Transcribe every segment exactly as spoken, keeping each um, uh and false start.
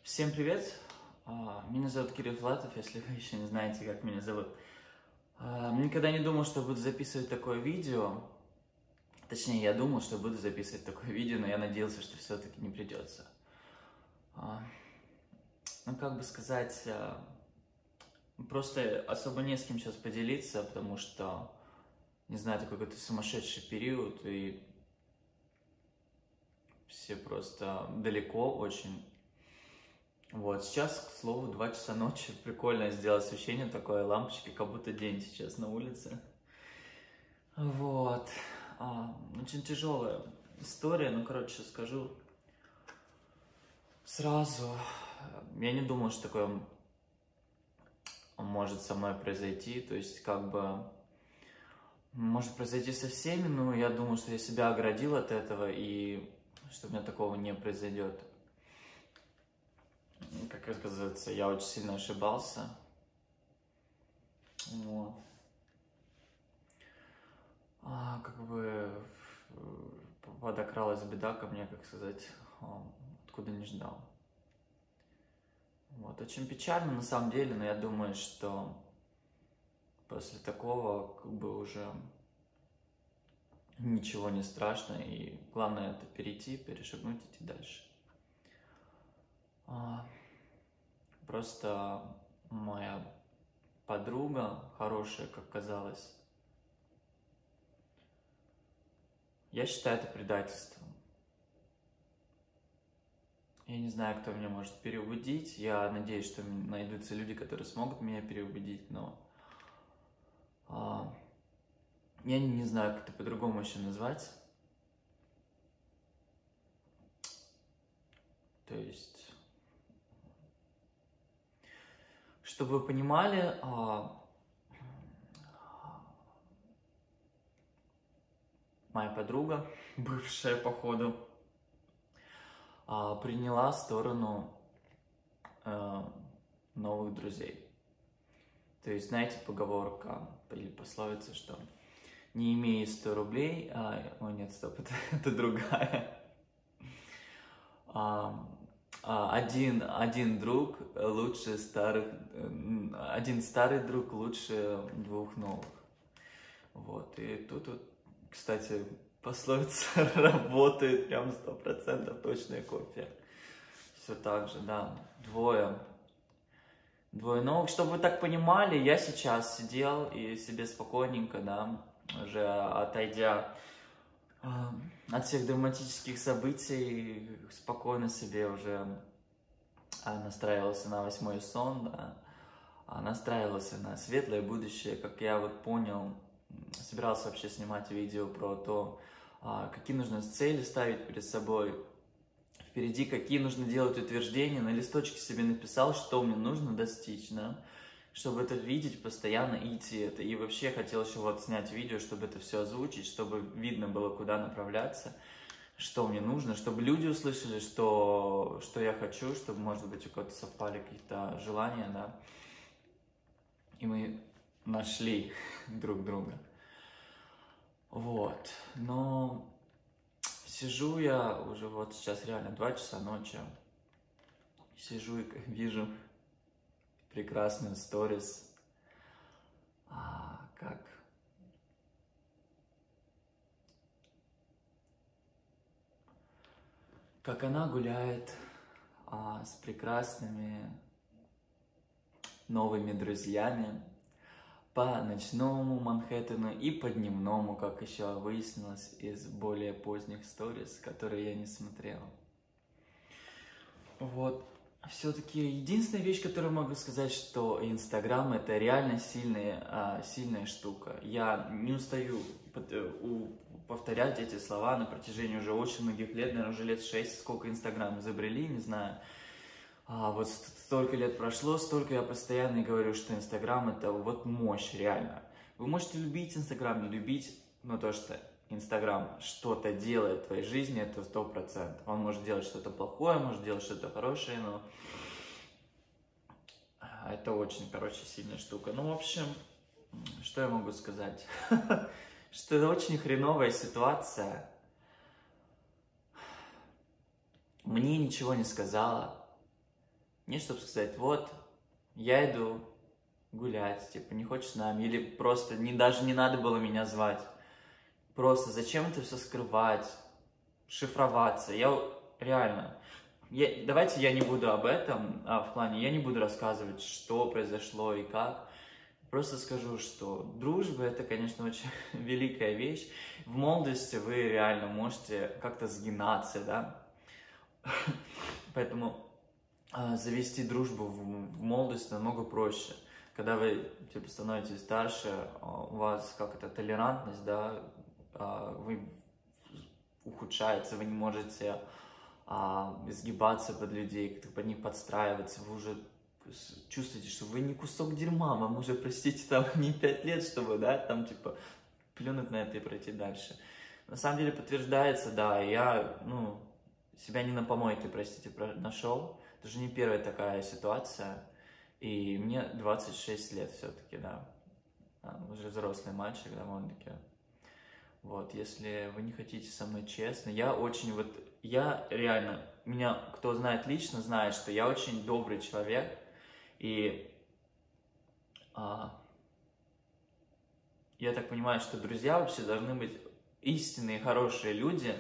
Всем привет! А, Меня зовут Кирилл Филатов, если вы еще не знаете, как меня зовут. А, Никогда не думал, что буду записывать такое видео. Точнее, я думал, что буду записывать такое видео, но я надеялся, что все-таки не придется. А, Ну, как бы сказать, а, просто особо не с кем сейчас поделиться, потому что, не знаю, это какой-то сумасшедший период, и все просто далеко очень. Вот, сейчас, к слову, два часа ночи. Прикольно сделать освещение такое, лампочки, как будто день сейчас на улице. Вот. А, очень тяжелая история, ну, короче, скажу сразу. Я не думал, что такое может со мной произойти. То есть, как бы, может произойти со всеми, но я думал, что я себя оградил от этого, и что у меня такого не произойдет. Как оказывается, я очень сильно ошибался. Вот. А, как бы подокралась беда ко мне, как сказать, откуда не ждал. Вот. Очень печально на самом деле, но я думаю, что после такого как бы уже ничего не страшно, и главное это перейти, перешагнуть, идти дальше. А, просто моя подруга, хорошая, как казалось, я считаю это предательством. Я не знаю, кто меня может переубедить. Я надеюсь, что найдутся люди, которые смогут меня переубедить, но а, я не знаю, как это по-другому еще назвать. То есть, чтобы вы понимали, а, моя подруга, бывшая, походу, а, приняла сторону а, новых друзей. То есть, знаете, поговорка или пословица, что не имея сто рублей, а, ой, нет, стоп, это, это другая. А, а, один, один друг лучше старых, один старый друг лучше двух новых. Вот, и тут, вот, кстати, пословица работает прям сто процентов точная копия. Все так же, да, двое. Двое новых. Чтобы вы так понимали, я сейчас сидел и себе спокойненько, да, уже отойдя э, от всех драматических событий, спокойно себе уже э, настраивался на восьмой сон, да, э, настраивался на светлое будущее. Как я вот понял, собирался вообще снимать видео про то, э, какие нужно цели ставить перед собой впереди, какие нужно делать утверждения, на листочке себе написал, что мне нужно достичь, да, чтобы это видеть, постоянно идти это. И вообще хотел еще вот снять видео, чтобы это все озвучить, чтобы видно было, куда направляться, что мне нужно, чтобы люди услышали, что, что я хочу, чтобы, может быть, у кого-то совпали какие-то желания, да, и мы нашли друг друга. Вот, но сижу я уже вот сейчас реально два часа ночи, сижу и вижу прекрасную сторис, а, как как она гуляет а, с прекрасными новыми друзьями по ночному Манхэттену и по дневному, как еще выяснилось из более поздних сторис, которые я не смотрел. Вот. Все-таки единственная вещь, которую могу сказать, что Инстаграм — это реально сильная, сильная штука. Я не устаю повторять эти слова на протяжении уже очень многих лет, наверное, уже лет шесть, сколько Инстаграм изобрели, не знаю. А вот столько лет прошло, столько я постоянно говорю, что Инстаграм — это вот мощь, реально. Вы можете любить Инстаграм, не любить, но то, что Инстаграм что-то делает в твоей жизни, это сто процентов. Он может делать что-то плохое, может делать что-то хорошее, но это очень, короче, сильная штука. Ну, в общем, что я могу сказать? Что это очень хреновая ситуация. Мне ничего не сказала. Не чтобы сказать, вот, я иду гулять, типа, не хочешь с нами, или просто не, даже не надо было меня звать. Просто зачем это все скрывать, шифроваться? Я реально... Я, давайте я не буду об этом, а в плане, я не буду рассказывать, что произошло и как. Просто скажу, что дружба — это, конечно, очень великая вещь. В молодости вы реально можете как-то сгинаться, да? Поэтому э, завести дружбу в, в молодости намного проще. Когда вы, типа, становитесь старше, э, у вас как-то толерантность, да, э, вы ухудшается, вы не можете а, изгибаться под людей, как-то под них подстраиваться, вы уже чувствуете, что вы не кусок дерьма, вам уже, простите, там не пять лет, чтобы, да, там, типа, плюнуть на это и пройти дальше. На самом деле подтверждается, да, я, ну, себя не на помойке, простите, нашел. Это же не первая такая ситуация, и мне двадцать шесть лет все-таки, да, уже взрослый мальчик довольно-таки. Вот, если вы не хотите со мной честно, я очень вот, я реально, меня кто знает лично, знает, что я очень добрый человек, и а, я так понимаю, что друзья вообще должны быть истинные, хорошие люди,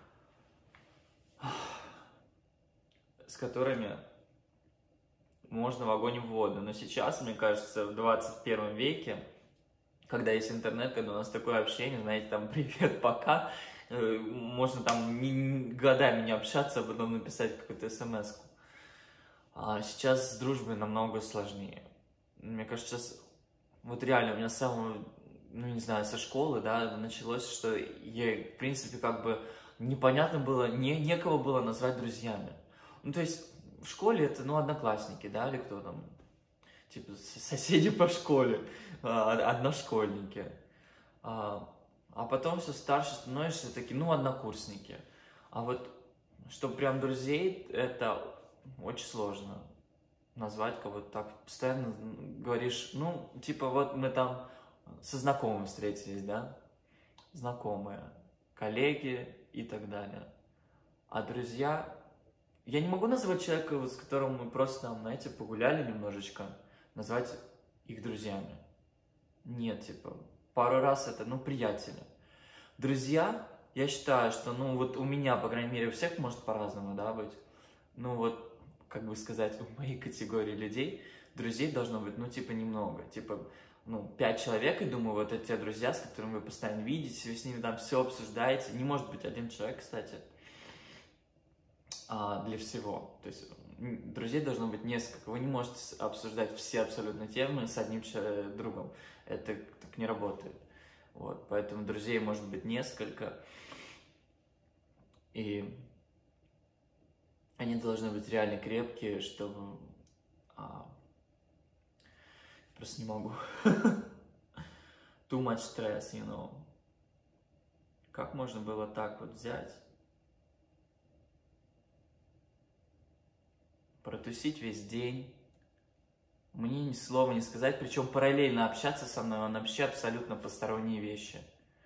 с которыми можно в огонь и в воду. Но сейчас, мне кажется, в двадцать первом веке, когда есть интернет, когда у нас такое общение, знаете, там привет, пока, можно там не, годами не общаться, а потом написать какую-то смс-ку. А сейчас с дружбой намного сложнее. Мне кажется, сейчас, вот реально, у меня с самого, ну не знаю, со школы, да, началось, что я, в принципе, как бы непонятно было, не, некого было назвать друзьями. Ну, то есть, в школе это, ну, одноклассники, да, или кто там, типа, соседи по школе, одношкольники. А, а потом все старше становишься, такие, ну, однокурсники. А вот, чтобы прям друзей, это очень сложно назвать кого-то так. Постоянно говоришь, ну, типа, вот мы там со знакомыми встретились, да, знакомые, коллеги и так далее. А друзья... Я не могу назвать человека, с которым мы просто, там, знаете, погуляли немножечко, назвать их друзьями. Нет, типа, пару раз это, ну, приятели. Друзья, я считаю, что, ну, вот у меня, по крайней мере, у всех может по-разному, да, быть. Ну, вот, как бы сказать, у моей категории людей друзей должно быть, ну, типа, немного. Типа, ну, пять человек, и думаю, вот это те друзья, с которыми вы постоянно видитесь, вы с ними там все обсуждаете. Не может быть один человек, кстати, для всего. То есть друзей должно быть несколько. Вы не можете обсуждать все абсолютно темы с одним другом. Это так не работает. Вот. Поэтому друзей может быть несколько. И они должны быть реально крепкие, чтобы... А... Просто не могу. Too much stress, you know. Как можно было так вот взять? Протусить весь день, мне ни слова не сказать, причем параллельно общаться со мной, он вообще абсолютно посторонние вещи.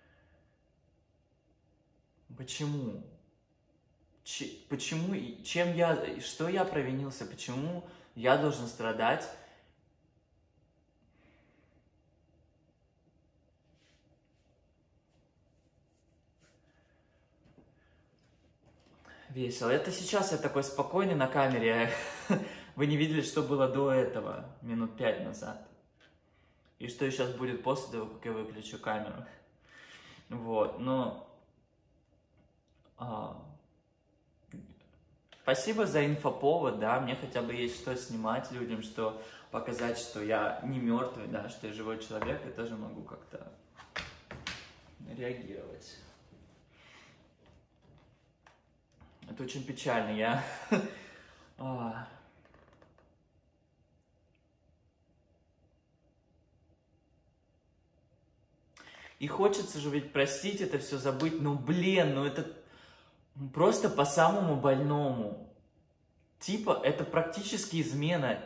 Почему? Ч почему? Чем я, что я провинился? Почему я должен страдать? Весело. Это сейчас я такой спокойный на камере. Вы не видели, что было до этого, минут пять назад. И что сейчас будет после того, как я выключу камеру. Вот, но... А, спасибо за инфоповод, да, мне хотя бы есть что снимать людям, что показать, что я не мертвый, да, что я живой человек, я тоже могу как-то реагировать. Это очень печально, я... И хочется же ведь простить это все, забыть, ну блин, ну это просто по самому больному. Типа, это практически измена.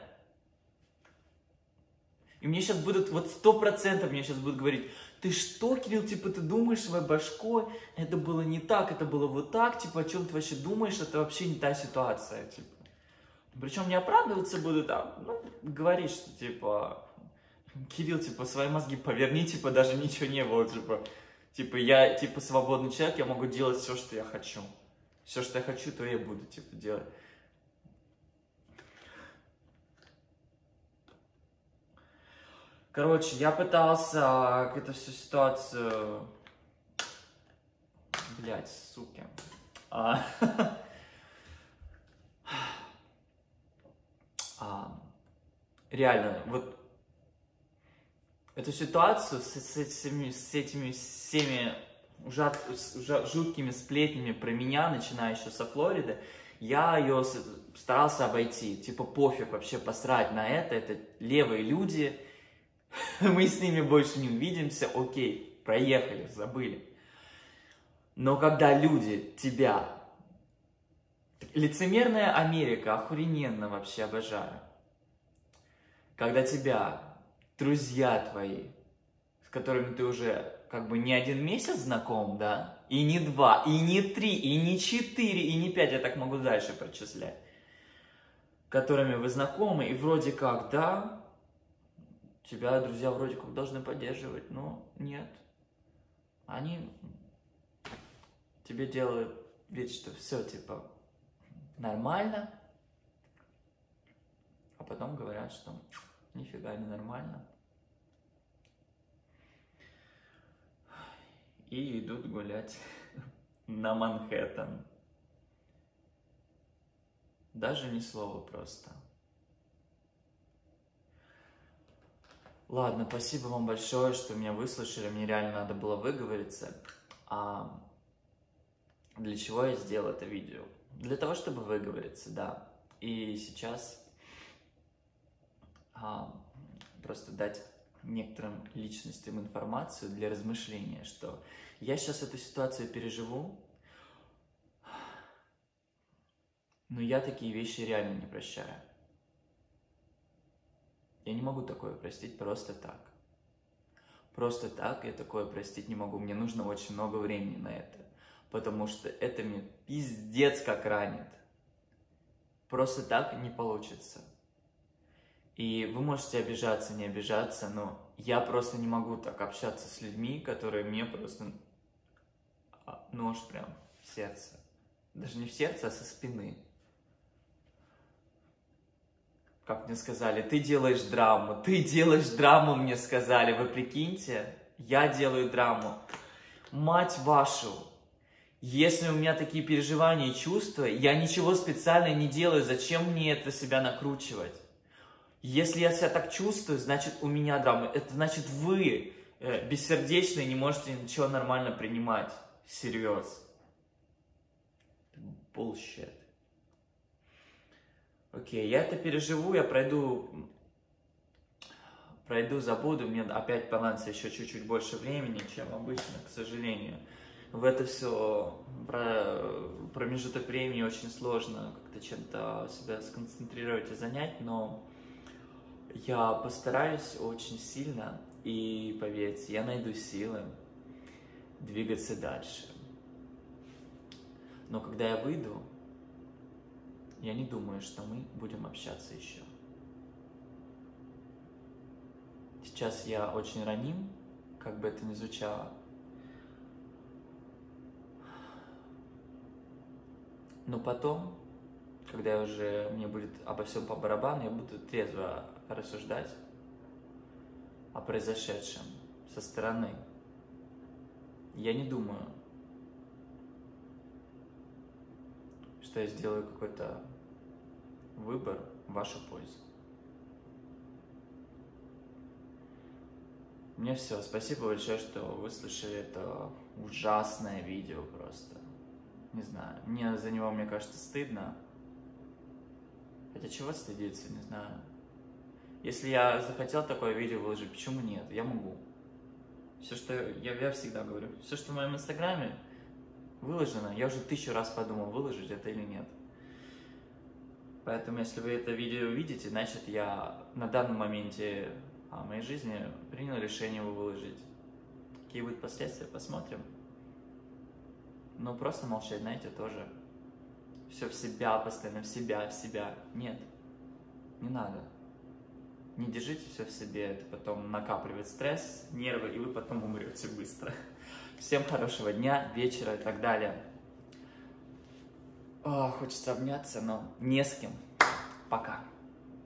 И мне сейчас будут, вот сто процентов мне сейчас будут говорить, ты что, Кирилл, типа, ты думаешь своей башкой, это было не так, это было вот так, типа, о чем ты вообще думаешь, это вообще не та ситуация, типа. Причем не оправдываться будут, а ну, говорить, что типа, Кирилл, типа, свои мозги поверни, типа, даже ничего не было, типа, типа, я, типа, свободный человек, я могу делать все, что я хочу. Все, что я хочу, то я буду, типа, делать. Короче, я пытался эту всю ситуацию... Блять, суки. А... а... Реально, вот эту ситуацию с, с, этими, с этими всеми ужат, ужа, жуткими сплетнями про меня, начиная еще со Флориды, я ее старался обойти. Типа, пофиг вообще, посрать на это, это левые люди, мы с ними больше не увидимся, окей, проехали, забыли. Но когда люди тебя... Лицемерная Америка, охрененно вообще обожаю. Когда тебя друзья твои, с которыми ты уже как бы не один месяц знаком, да, и не два, и не три, и не четыре, и не пять, я так могу дальше прочислять, которыми вы знакомы, и вроде как, да, тебя друзья вроде как должны поддерживать, но нет. Они тебе делают вид, что все, типа, нормально, а потом говорят, что нифига не нормально. И идут гулять на Манхэттен. Даже ни слова просто. Ладно, спасибо вам большое, что меня выслушали. Мне реально надо было выговориться. А для чего я сделал это видео? Для того, чтобы выговориться, да. И сейчас а, просто дать некоторым личностям информацию для размышления, что я сейчас эту ситуацию переживу, но я такие вещи реально не прощаю. Я не могу такое простить просто так. Просто так я такое простить не могу. Мне нужно очень много времени на это. Потому что это мне пиздец как ранит. Просто так не получится. И вы можете обижаться, не обижаться, но я просто не могу так общаться с людьми, которые мне просто нож прям в сердце. Даже не в сердце, а со спины. Как мне сказали, ты делаешь драму, ты делаешь драму, мне сказали. Вы прикиньте, я делаю драму. Мать вашу! Если у меня такие переживания и чувства, я ничего специально не делаю, зачем мне это себя накручивать? Если я себя так чувствую, значит у меня драма. Это значит вы, э, бессердечные, не можете ничего нормально принимать. Серьез. Bullshit. Окей, я это переживу, я пройду, пройду, забуду. Мне опять понадобится еще чуть-чуть больше времени, чем обычно, к сожалению. В это все промежуток времени очень сложно как-то чем-то себя сконцентрировать и занять, но я постараюсь очень сильно, и поверьте, я найду силы двигаться дальше. Но когда я выйду, я не думаю, что мы будем общаться еще. Сейчас я очень раним, как бы это ни звучало. Но потом, когда уже мне будет обо всем по барабану, я буду трезво рассуждать о произошедшем со стороны. Я не думаю, что я сделаю какой-то выбор в вашу пользу. Мне все. Спасибо большое, что выслушали это ужасное видео просто. Не знаю. Мне за него, мне кажется, стыдно. Хотя чего стыдиться, не знаю. Если я захотел такое видео выложить, почему нет? Я могу. Все, что я, я всегда говорю, все, что в моем инстаграме выложено, я уже тысячу раз подумал, выложить это или нет. Поэтому, если вы это видео видите, значит, я на данном моменте в моей жизни принял решение его выложить. Какие будут последствия, посмотрим. Но просто молчать, знаете, тоже все в себя, постоянно в себя, в себя. Нет, не надо. Не держите все в себе, это потом накапливает стресс, нервы, и вы потом умрете быстро. Всем хорошего дня, вечера и так далее. О, хочется обняться, но не с кем. Пока.